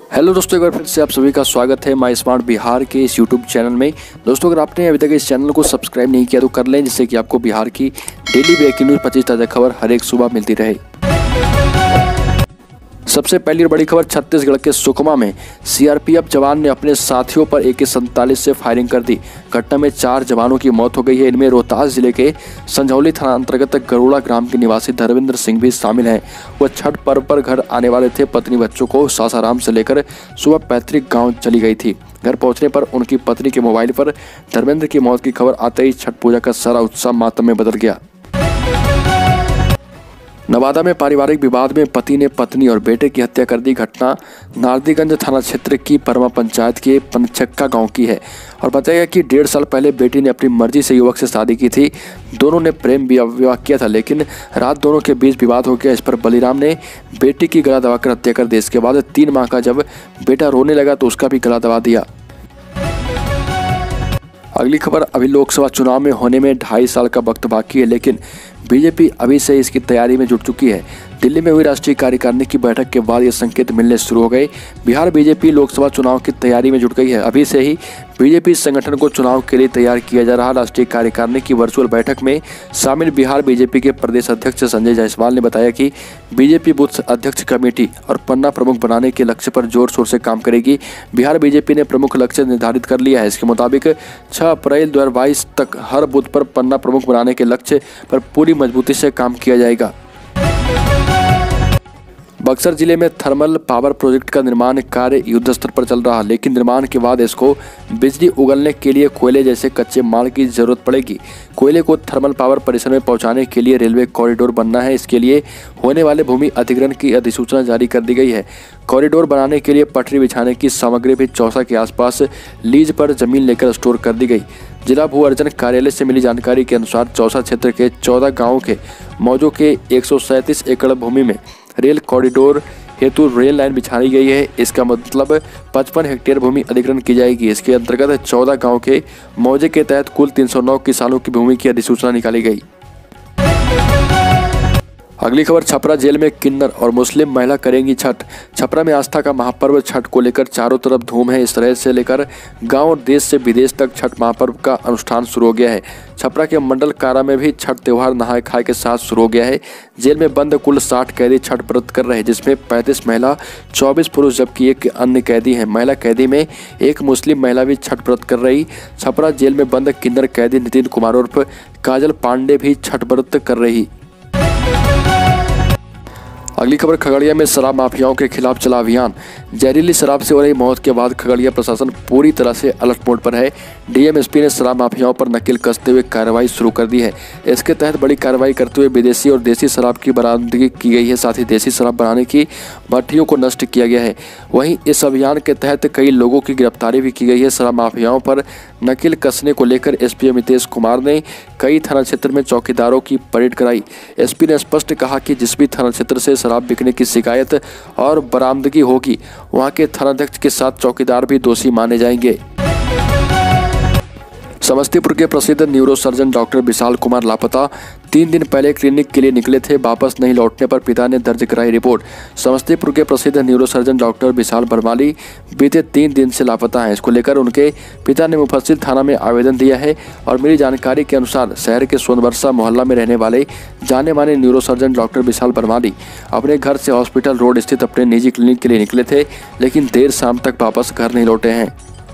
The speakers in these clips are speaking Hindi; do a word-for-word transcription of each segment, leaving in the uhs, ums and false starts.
हेलो दोस्तों, एक बार फिर से आप सभी का स्वागत है माई स्मार्ट बिहार के इस यूट्यूब चैनल में। दोस्तों, अगर आपने अभी तक इस चैनल को सब्सक्राइब नहीं किया तो कर लें, जिससे कि आपको बिहार की डेली ब्रेकिंग न्यूज़ पच्चीस ताज़ा खबर हर एक सुबह मिलती रहे। सबसे पहली बड़ी खबर, छत्तीसगढ़ के सुकमा में सीआरपीएफ जवान ने अपने साथियों पर ए के सैंतालीस से फायरिंग कर दी। घटना में चार जवानों की मौत हो गई है। इनमें रोहतास जिले के संझौली थाना अंतर्गत गरुड़ा ग्राम के निवासी धर्मेंद्र सिंह भी शामिल हैं। वह छठ पर्व पर घर आने वाले थे। पत्नी बच्चों को सासाराम से लेकर सुबह पैतृक गाँव चली गई थी। घर पहुंचने पर उनकी पत्नी के मोबाइल पर धर्मेंद्र की मौत की खबर आते ही छठ पूजा का सारा उत्साह मातम में बदल गया। नवादा में पारिवारिक विवाद में पति ने पत्नी और बेटे की हत्या कर दी। घटना नारदीगंज थाना क्षेत्र की परमा पंचायत के पनचक्का गांव की है और बताया कि डेढ़ साल पहले बेटी ने अपनी मर्जी से युवक से शादी की थी। दोनों ने प्रेम विवाह किया था, लेकिन रात दोनों के बीच विवाद हो गया। इस पर बलिराम ने बेटी की गला दबाकर हत्या कर दी। इसके बाद तीन माह का जब बेटा रोने लगा तो उसका भी गला दबा दिया। अगली खबर, अभी लोकसभा चुनाव में होने में ढाई साल का वक्त बाकी है, लेकिन बीजेपी अभी से इसकी तैयारी में जुट चुकी है। दिल्ली में हुई राष्ट्रीय कार्यकारिणी की बैठक के बाद ये संकेत मिलने शुरू हो गए। बिहार बीजेपी लोकसभा चुनाव की तैयारी में जुट गई है। अभी से ही बीजेपी संगठन को चुनाव के लिए तैयार किया जा रहा। राष्ट्रीय कार्यकारिणी की वर्चुअल बैठक में शामिल बिहार बीजेपी के प्रदेश अध्यक्ष संजय जायसवाल ने बताया कि बीजेपी बूथ अध्यक्ष कमेटी और पन्ना प्रमुख बनाने के लक्ष्य पर जोर शोर से काम करेगी। बिहार बीजेपी ने प्रमुख लक्ष्य निर्धारित कर लिया है। इसके मुताबिक छह अप्रैल दो हजार बाईस तक हर बूथ पर पन्ना प्रमुख बनाने के लक्ष्य पर पूरी मजबूती से काम किया जाएगा। बक्सर जिले में थर्मल पावर प्रोजेक्ट का निर्माण कार्य युद्ध स्तर पर चल रहा है, लेकिन निर्माण के बाद इसको बिजली उगलने के लिए कोयले जैसे कच्चे माल की जरूरत पड़ेगी। कोयले को थर्मल पावर परिसर में पहुंचाने के लिए रेलवे कॉरिडोर बनना है। इसके लिए होने वाले भूमि अधिग्रहण की अधिसूचना जारी कर दी गई है। कॉरिडोर बनाने के लिए पटरी बिछाने की सामग्री भी चौसा के आसपास लीज पर जमीन लेकर स्टोर कर दी गई। जिला भू अर्जन कार्यालय से मिली जानकारी के अनुसार चौसा क्षेत्र के चौदह गाँवों के मौजों के एक सौ सैंतीस एकड़ भूमि में रेल कॉरिडोर हेतु रेल लाइन बिछाई गई है। इसका मतलब पचपन हेक्टेयर भूमि अधिग्रहण की जाएगी। इसके अंतर्गत चौदह गांव के मौजे के तहत कुल तीन सौ नौ किसानों की भूमि की अधिसूचना निकाली गई। अगली खबर, छपरा जेल में किन्नर और मुस्लिम महिला करेंगी छठ। छपरा में आस्था का महापर्व छठ को लेकर चारों तरफ धूम है। इस तरह से लेकर गांव और देश से विदेश तक छठ महापर्व का अनुष्ठान शुरू हो गया है। छपरा के मंडल कारा में भी छठ त्योहार नहाय खाए के साथ शुरू हो गया है। जेल में बंद कुल साठ कैदी छठ व्रत कर रहे हैं, जिसमें पैंतीस महिला, चौबीस पुरुष जबकि एक अन्य कैदी है। महिला कैदी में एक मुस्लिम महिला भी छठ व्रत कर रही। छपरा जेल में बंद किन्नर कैदी नितिन कुमार उर्फ काजल पांडे भी छठ व्रत कर रही। अगली खबर, खगड़िया में शराब माफियाओं के खिलाफ चला अभियान। जहरीली शराब से हो रही मौत के बाद खगड़िया प्रशासन पूरी तरह से अलर्ट मोड पर है। डीएमएसपी ने शराब माफियाओं पर नकेल कसते हुए कार्रवाई शुरू कर दी है। इसके तहत बड़ी कार्रवाई करते हुए विदेशी और देसी शराब की बरामदगी की गई है। साथ ही देसी शराब बनाने की भट्टियों को नष्ट किया गया है। वहीं इस अभियान के तहत कई लोगों की गिरफ्तारी भी की गई है। शराब माफियाओं पर नकेल कसने को लेकर एसपी अमितेश कुमार ने कई थाना क्षेत्र में चौकीदारों की परेड कराई। एसपी ने स्पष्ट कहा कि जिस भी थाना क्षेत्र से शराब बिकने की शिकायत और बरामदगी होगी, वहां के थानाध्यक्ष के साथ चौकीदार भी दोषी माने जाएंगे। समस्तीपुर के प्रसिद्ध न्यूरोसर्जन डॉक्टर विशाल कुमार लापता। तीन दिन पहले क्लिनिक के लिए निकले थे। वापस नहीं लौटने पर पिता ने दर्ज कराई रिपोर्ट। समस्तीपुर के प्रसिद्ध न्यूरोसर्जन डॉक्टर विशाल बरमाली बीते तीन दिन से लापता हैं। इसको लेकर उनके पिता ने मुफस्सिल थाना में आवेदन दिया है और मिली जानकारी के अनुसार शहर के सोनबरसा मोहल्ला में रहने वाले जाने माने न्यूरोसर्जन डॉक्टर विशाल बरमाली अपने घर से हॉस्पिटल रोड स्थित अपने निजी क्लिनिक के लिए निकले थे, लेकिन देर शाम तक वापस घर नहीं लौटे हैं।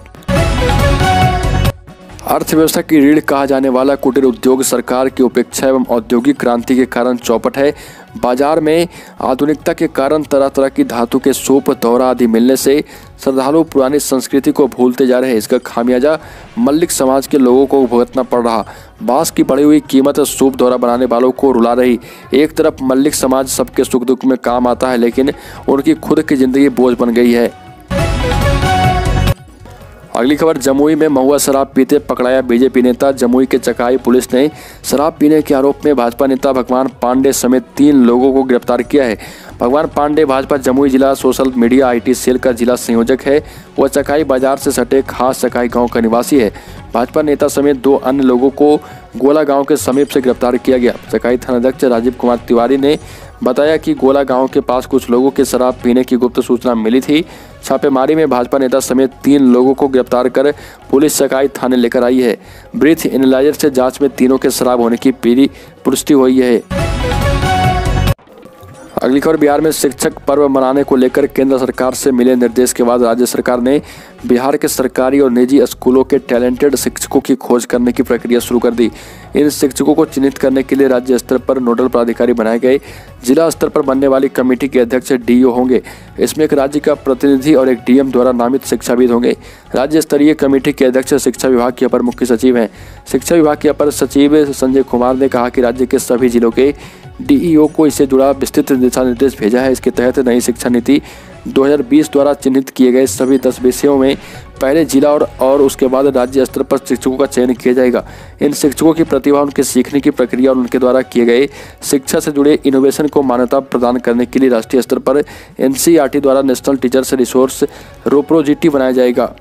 अर्थव्यवस्था की रीढ़ कहा जाने वाला कुटीर उद्योग सरकार की उपेक्षा एवं औद्योगिक क्रांति के कारण चौपट है। बाजार में आधुनिकता के कारण तरह तरह की धातु के सूप, दौरा आदि मिलने से श्रद्धालु पुरानी संस्कृति को भूलते जा रहे हैं। इसका खामियाजा मल्लिक समाज के लोगों को भुगतना पड़ रहा। बांस की बढ़ी हुई कीमत सूप दौरा बनाने वालों को रुला रही। एक तरफ मल्लिक समाज सबके सुख दुख में काम आता है, लेकिन उनकी खुद की जिंदगी बोझ बन गई है। अगली खबर, जमुई में महुआ शराब पीते पकड़ाया बीजेपी नेता। जमुई के चकाई पुलिस ने शराब पीने के आरोप में भाजपा नेता भगवान पांडे समेत तीन लोगों को गिरफ्तार किया है। भगवान पांडे भाजपा जमुई जिला सोशल मीडिया आईटी सेल का जिला संयोजक है। वह चकाई बाजार से सटे खास चकाई गांव का निवासी है। भाजपा नेता समेत दो अन्य लोगों को गोला गांव के समीप से गिरफ्तार किया गया। सकाई थानाध्यक्ष राजीव कुमार तिवारी ने बताया कि गोला गांव के पास कुछ लोगों के शराब पीने की गुप्त सूचना मिली थी। छापेमारी में भाजपा नेता समेत तीन लोगों को गिरफ्तार कर पुलिस सकाई थाने लेकर आई है। ब्रीथ एनालाइजर से जांच में तीनों के शराब होने की पीढ़ी पुष्टि हुई है। अगली खबर, बिहार में शिक्षक पर्व मनाने को लेकर केंद्र सरकार से मिले निर्देश के बाद राज्य सरकार ने बिहार के सरकारी और निजी स्कूलों के टैलेंटेड शिक्षकों की खोज करने की प्रक्रिया शुरू कर दी। इन शिक्षकों को चिन्हित करने के लिए राज्य स्तर पर नोडल पदाधिकारी बनाए गए। जिला स्तर पर बनने वाली कमेटी के अध्यक्ष डीईओ होंगे। इसमें एक राज्य का प्रतिनिधि और एक डीएम द्वारा नामित शिक्षाविद होंगे। राज्य स्तरीय कमेटी के अध्यक्ष शिक्षा विभाग के अपर मुख्य सचिव हैं। शिक्षा विभाग के अपर सचिव संजय कुमार ने कहा कि राज्य के सभी जिलों के डीईओ को इससे जुड़ा विस्तृत दिशा निर्देश भेजा है। इसके तहत नई शिक्षा नीति दो हज़ार बीस द्वारा चिन्हित किए गए सभी दस विषयों में पहले जिला और, और उसके बाद राज्य स्तर पर शिक्षकों का चयन किया जाएगा। इन शिक्षकों की प्रतिभा, उनके सीखने की प्रक्रिया और उनके द्वारा किए गए शिक्षा से जुड़े इनोवेशन को मान्यता प्रदान करने के लिए राष्ट्रीय स्तर पर एनसीईआरटी द्वारा नेशनल टीचर्स रिसोर्स रोप्रोजिटी बनाया जाएगा।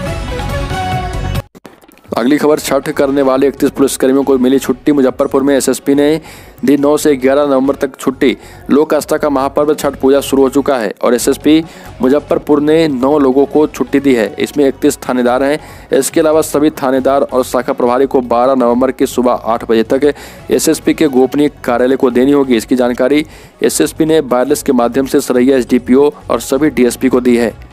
अगली खबर, छठ करने वाले इकतीस पुलिसकर्मियों को मिली छुट्टी। मुजफ्फरपुर में एसएसपी ने दी नौ से ग्यारह नवंबर तक छुट्टी। लोक आस्था का महापर्व छठ पूजा शुरू हो चुका है और एसएसपी मुजफ्फरपुर ने नौ लोगों को छुट्टी दी है। इसमें इकतीस थानेदार हैं। इसके अलावा सभी थानेदार और शाखा प्रभारी को बारह नवंबर की सुबह आठ बजे तक एसएसपी के गोपनीय कार्यालय को देनी होगी। इसकी जानकारी एसएसपी ने वायरलेस के माध्यम से सरैया एसडीपीओ और सभी डीएसपी को दी है।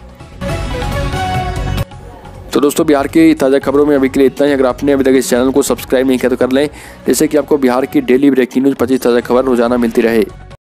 तो दोस्तों, बिहार की ताज़ा खबरों में अभी के लिए इतना ही। अगर आपने अभी तक इस चैनल को सब्सक्राइब नहीं किया तो कर लें, जिससे कि आपको बिहार की डेली ब्रेकिंग न्यूज़ पच्चीस ताज़ा खबर रोजाना मिलती रहे।